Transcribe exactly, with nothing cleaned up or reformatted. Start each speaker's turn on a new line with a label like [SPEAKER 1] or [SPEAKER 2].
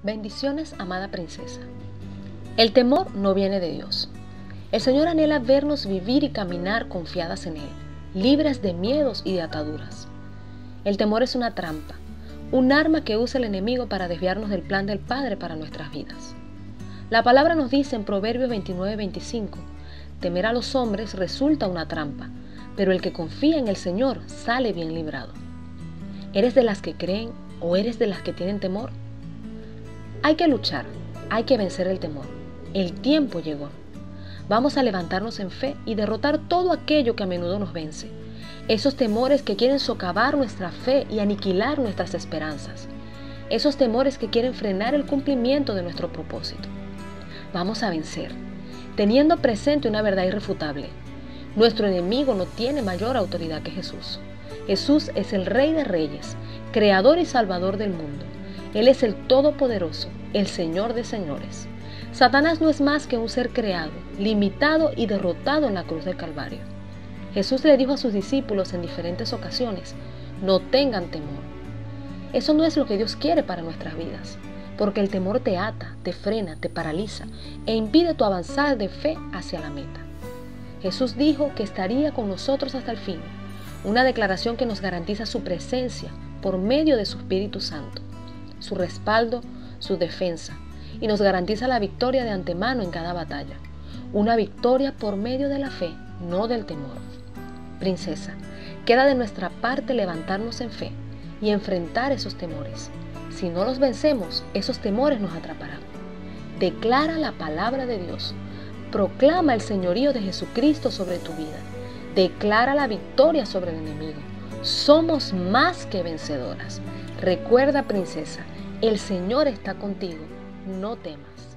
[SPEAKER 1] Bendiciones, amada princesa. El temor no viene de Dios. El Señor anhela vernos vivir y caminar confiadas en Él, libres de miedos y de ataduras. El temor es una trampa, un arma que usa el enemigo para desviarnos del plan del Padre para nuestras vidas. La palabra nos dice en Proverbios veintinueve veinticinco, temer a los hombres resulta una trampa, pero el que confía en el Señor sale bien librado. ¿Eres de las que creen o eres de las que tienen temor? Hay que luchar, hay que vencer el temor. El tiempo llegó. Vamos a levantarnos en fe y derrotar todo aquello que a menudo nos vence. Esos temores que quieren socavar nuestra fe y aniquilar nuestras esperanzas. Esos temores que quieren frenar el cumplimiento de nuestro propósito. Vamos a vencer, teniendo presente una verdad irrefutable. Nuestro enemigo no tiene mayor autoridad que Jesús. Jesús es el Rey de Reyes, Creador y Salvador del mundo. Él es el Todopoderoso, el Señor de señores. Satanás no es más que un ser creado, limitado y derrotado en la cruz del Calvario. Jesús le dijo a sus discípulos en diferentes ocasiones, no tengan temor. Eso no es lo que Dios quiere para nuestras vidas, porque el temor te ata, te frena, te paraliza e impide tu avanzar de fe hacia la meta. Jesús dijo que estaría con nosotros hasta el fin, una declaración que nos garantiza su presencia por medio de su Espíritu Santo, su respaldo, su defensa, y nos garantiza la victoria de antemano en cada batalla. Una victoria por medio de la fe, no del temor. Princesa, queda de nuestra parte levantarnos en fe y enfrentar esos temores. Si no los vencemos, esos temores nos atraparán. Declara la palabra de Dios. Proclama el señorío de Jesucristo sobre tu vida. Declara la victoria sobre el enemigo. Somos más que vencedoras. Recuerda, princesa, el Señor está contigo. No temas.